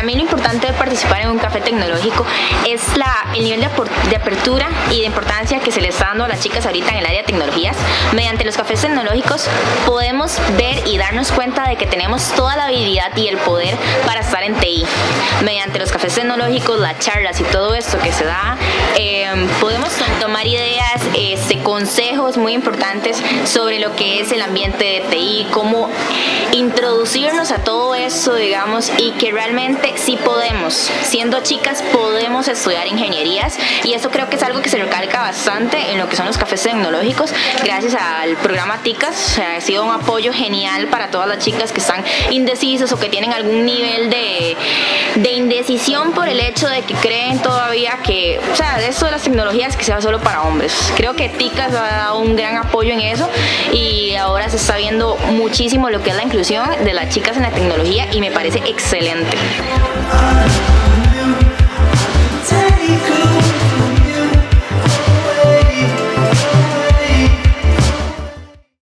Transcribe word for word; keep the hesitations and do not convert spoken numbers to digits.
mí lo importante de participar en un café tecnológico es la, el nivel de, de apertura y de importancia que se le está dando a las chicas ahorita en el área de tecnologías. Mediante los cafés tecnológicos podemos ver y darnos cuenta de que tenemos toda la habilidad y el poder para estar en T I. Mediante los cafés tecnológicos, las charlas y todo esto que se da, eh, podemos tomar ideas, este, consejos muy importantes sobre lo que es el ambiente de T I, cómo introducirnos a todo eso, digamos, y que realmente sí podemos, siendo chicas, podemos estudiar ingenierías, y eso creo que es algo que se recalca bastante en lo que son los cafés tecnológicos, gracias al programa TICAS. O sea, ha sido un apoyo genial para todas las chicas que están indecisas o que tienen algún nivel de, de indecisión por el hecho de que creen todavía que, o sea, esto de las tecnologías que sea solo para hombres. Creo que TICAS ha dado un gran apoyo en eso, y ahora se está viendo muchísimo lo que es la inclusión de las chicas en la tecnología, y me parece excelente.